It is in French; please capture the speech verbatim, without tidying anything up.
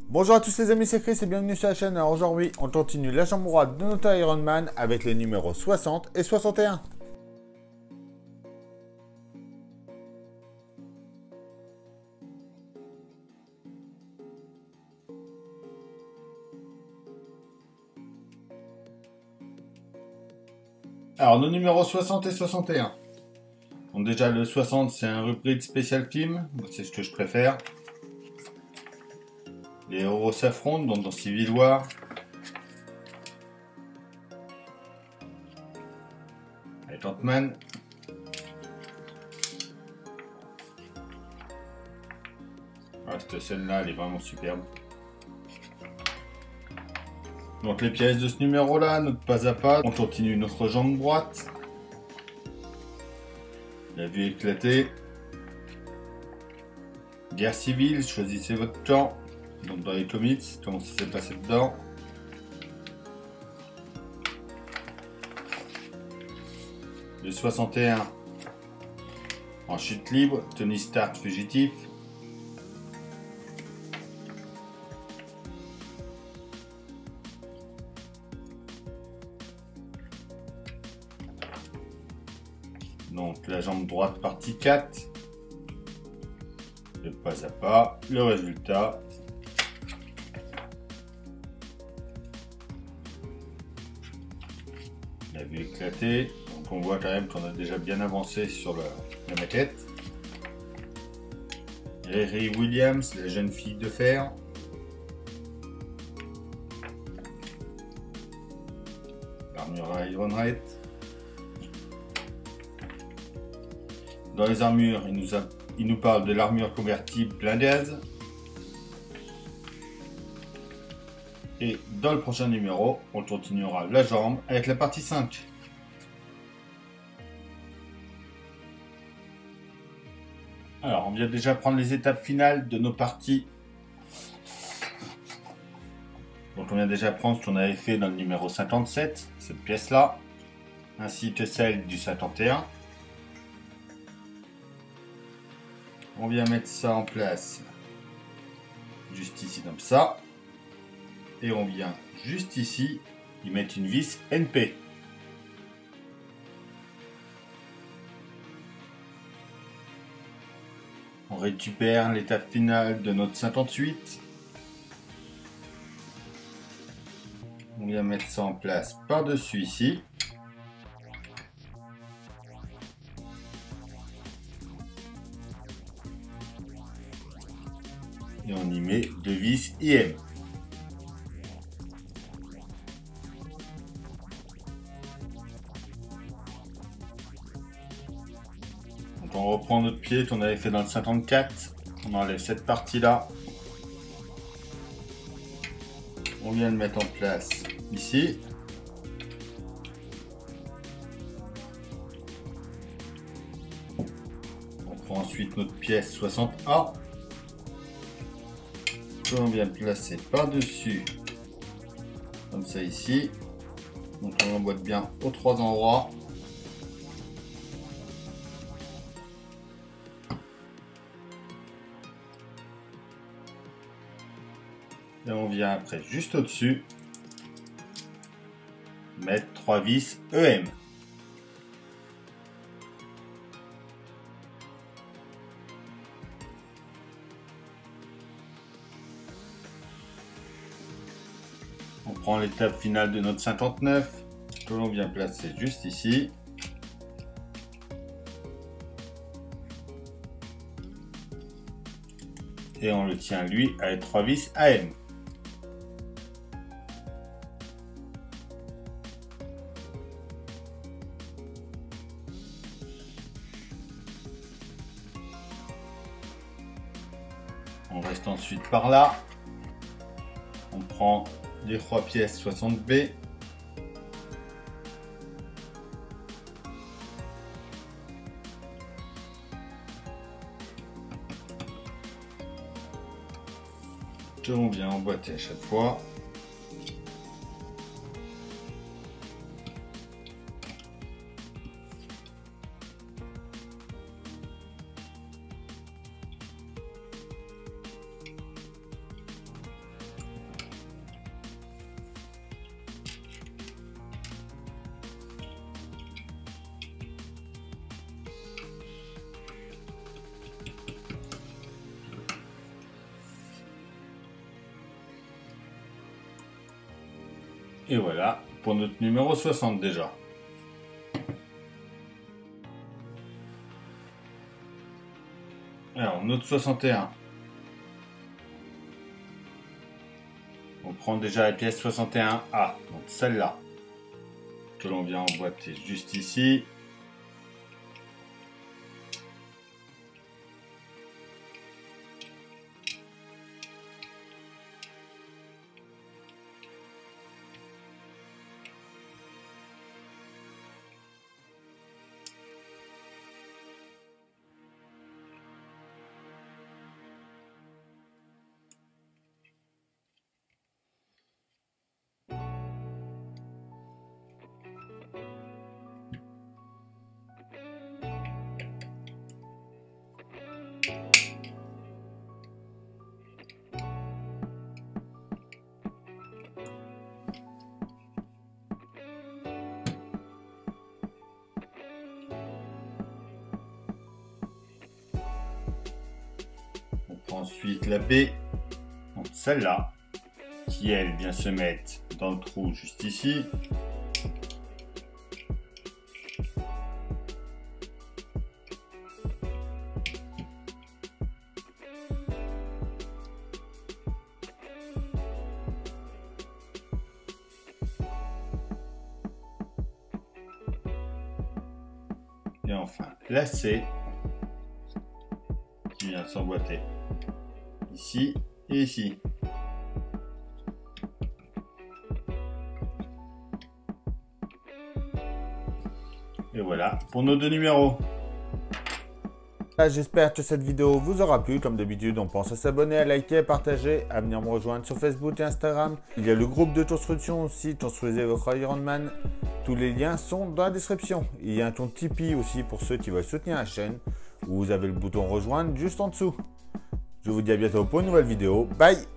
Bonjour à tous les amis, c'est Chris et bienvenue sur la chaîne. Alors aujourd'hui, on continue la jambe droite de notre Ironman avec les numéros soixante et soixante et un. Alors nos numéros soixante et soixante et un. Donc déjà le soixante, c'est un upgrade spécial film, c'est ce que je préfère. Les héros s'affrontent, donc dans Civil War. Avec Ant-Man. Ah, cette scène-là, elle est vraiment superbe. Donc les pièces de ce numéro-là, notre pas à pas, on continue notre jambe droite. La vue éclatée. Guerre civile, choisissez votre camp. Donc dans les comics, comment ça s'est passé dedans. Le soixante et un. En chute libre, Tony Stark fugitif. Donc la jambe droite partie quatre. Le pas à pas, le résultat. La vue éclatée. Donc on voit quand même qu'on a déjà bien avancé sur le, la maquette. Riri Williams, la jeune fille de fer. L'armure Ironheart. Dans les armures, il nous, a, il nous parle de l'armure convertible plein gaz. Et dans le prochain numéro, on continuera la jambe avec la partie cinq. Alors, on vient déjà prendre les étapes finales de nos parties. Donc, on vient déjà prendre ce qu'on avait fait dans le numéro cinquante-sept, cette pièce-là, ainsi que celle du cinquante et un. On vient mettre ça en place juste ici comme ça. Et on vient juste ici y mettre une vis N P. On récupère l'étape finale de notre cinquante-huit. On vient mettre ça en place par-dessus ici. Et on y met deux vis I M. Donc on reprend notre pied qu'on avait fait dans le cinquante-quatre. On enlève cette partie-là. On vient le mettre en place ici. On prend ensuite notre pièce soixante A. Que l'on vient placer par-dessus, comme ça ici. Donc on l'emboîte bien aux trois endroits. Et on vient après juste au-dessus mettre trois vis E M. On prend l'étape finale de notre cinquante-neuf que l'on vient placer juste ici. Et on le tient lui avec trois vis A M. On reste ensuite par là. On prend les trois pièces soixante B. Que l'on vient emboîter à chaque fois. Et voilà pour notre numéro soixante déjà. Alors, notre soixante et un. On prend déjà la pièce soixante et un A, donc celle-là, que l'on vient emboîter juste ici. Ensuite la B, donc celle-là, qui elle vient se mettre dans le trou juste ici. Et enfin la C, qui vient s'emboîter ici et ici. Et voilà pour nos deux numéros. J'espère que cette vidéo vous aura plu. Comme d'habitude, on pense à s'abonner, à liker, à partager, à venir me rejoindre sur Facebook et Instagram. Il y a le groupe de construction aussi, construisez votre Ironman. Tous les liens sont dans la description. Il y a un ton Tipeee aussi pour ceux qui veulent soutenir la chaîne, où vous avez le bouton rejoindre juste en dessous. Je vous dis à bientôt pour une nouvelle vidéo. Bye!